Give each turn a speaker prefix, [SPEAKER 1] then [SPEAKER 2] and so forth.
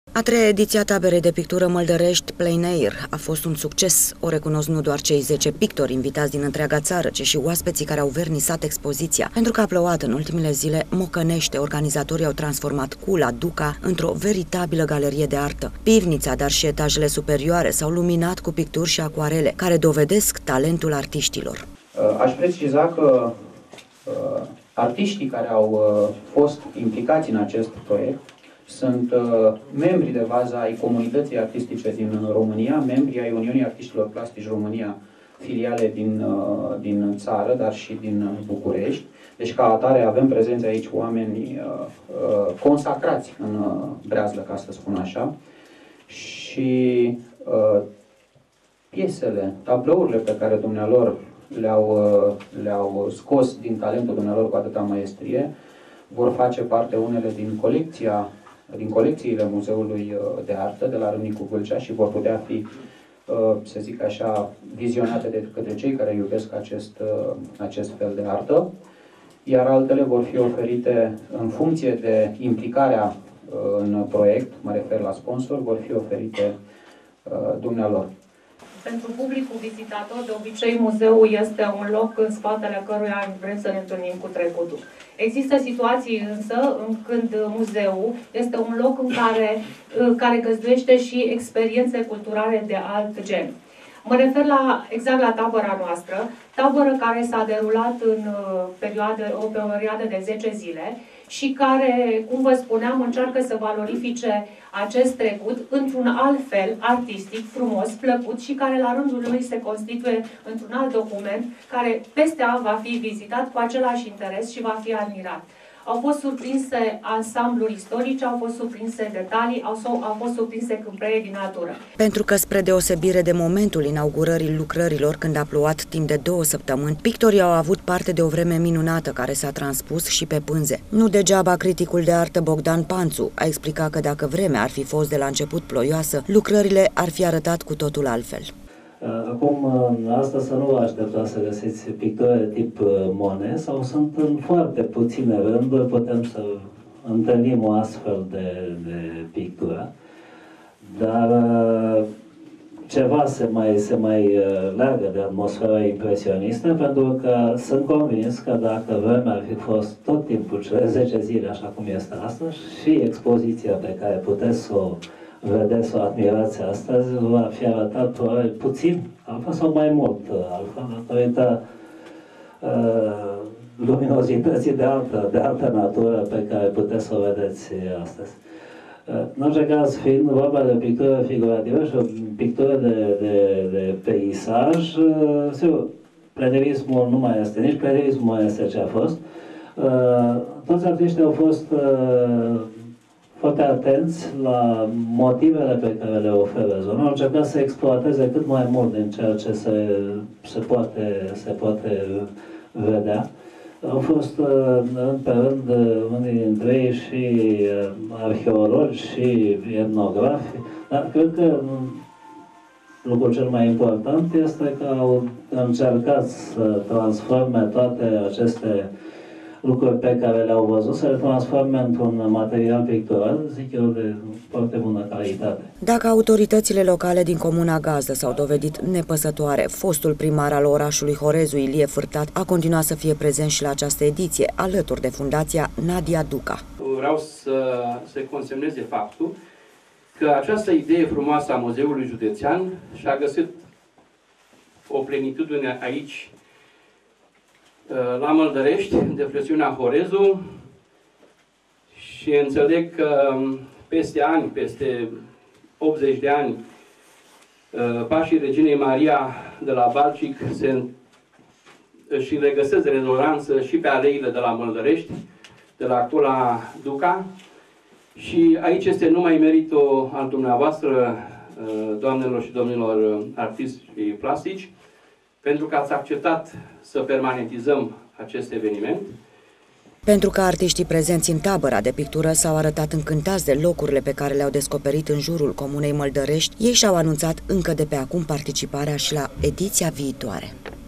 [SPEAKER 1] A treia ediție a taberei de pictură Măldărești Plein Air a fost un succes. O recunosc nu doar cei 10 pictori invitați din întreaga țară, ci și oaspeții care au vernisat expoziția. Pentru că a plouat în ultimele zile, Mocănește, organizatorii au transformat Cula Duca într-o veritabilă galerie de artă. Pivnița, dar și etajele superioare s-au luminat cu picturi și acuarele, care dovedesc talentul artiștilor.
[SPEAKER 2] Aș preciza că artiștii care au fost implicați în acest proiect sunt membri de bază ai comunității artistice din România, membri ai Uniunii Artiștilor Plastici România, filiale din țară, dar și din București. Deci, ca atare, avem prezenți aici oameni consacrați în breazlă, ca să spun așa. Și piesele, tablourile pe care dumnealor le-au scos din talentul dumnealor cu atâta maestrie, vor face parte unele din colecțiile Muzeului de Artă de la Râmnicu Vâlcea și vor putea fi, să zic așa, vizionate de către cei care iubesc acest fel de artă, iar altele vor fi oferite în funcție de implicarea în proiect, mă refer la sponsor, vor fi oferite dumnealor.
[SPEAKER 3] Pentru publicul vizitator, de obicei, muzeul este un loc în spatele căruia vrem să ne întâlnim cu trecutul. Există situații însă când muzeul este un loc în care găzduiește și experiențe culturale de alt gen. Mă refer exact la tabăra noastră, tabără care s-a derulat în o perioadă de 10 zile și care, cum vă spuneam, încearcă să valorifice acest trecut într-un alt fel, artistic, frumos, plăcut și care la rândul lui se constituie într-un alt document care peste an va fi vizitat cu același interes și va fi admirat. Au fost surprinse ansambluri istorice, au fost surprinse detalii, au fost surprinse câmpreie din natură.
[SPEAKER 1] Pentru că, spre deosebire de momentul inaugurării lucrărilor, când a plouat timp de 2 săptămâni, pictorii au avut parte de o vreme minunată care s-a transpus și pe pânze. Nu degeaba criticul de artă Bogdan Panțu a explicat că dacă vremea ar fi fost de la început ploioasă, lucrările ar fi arătat cu totul altfel.
[SPEAKER 4] Acum, asta să nu vă așteptați să găsiți picturi tip Monet, sau sunt în foarte puține rânduri, putem să întâlnim o astfel de pictură, dar ceva se mai leagă de atmosfera impresionistă, pentru că sunt convins că dacă vremea ar fi fost tot timpul cele 10 zile așa cum este astăzi, și expoziția pe care puteți să o vedeți, o admirați astăzi, va fi arătat probabil puțin altfel sau mai mult altfel, datorită luminozității de altă natură pe care puteți să o vedeți astăzi. În orice caz, fiind vorba de pictură figurativă și o pictură de peisaj, sigur, plenerismul nu mai este, nici plenerismul mai este ce a fost. Toți artiștii au fost foarte atenți la motivele pe care le oferă zona, au încercat să exploateze cât mai mult din ceea ce se poate vedea. Au fost pe rând unii dintre ei și arheologi și etnografi, dar cred că lucrul cel mai important este că au încercat să transforme toate aceste lucruri pe care le-au văzut, să le transforme într-un material pictural, zic eu, de foarte bună calitate.
[SPEAKER 1] Dacă autoritățile locale din comuna gazdă s-au dovedit nepăsătoare, fostul primar al orașului Horezu, Ilie Fârtat, a continuat să fie prezent și la această ediție, alături de Fundația Nadia Duca.
[SPEAKER 5] Vreau să consemneze faptul că această idee frumoasă a Muzeului Județean și-a găsit o plenitudine aici, la Măldărești, de presiunea Horezu, și înțeleg că peste ani, peste 80 de ani, pașii Reginei Maria de la Balcic își regăsesc rezonanță și pe aleile de la Măldărești, de la Cula Duca, și aici este numai meritul al dumneavoastră, doamnelor și domnilor artiști plastici, pentru că ați acceptat să permanentizăm acest eveniment.
[SPEAKER 1] Pentru că artiștii prezenți în tabăra de pictură s-au arătat încântați de locurile pe care le-au descoperit în jurul comunei Măldărești, ei și-au anunțat încă de pe acum participarea și la ediția viitoare.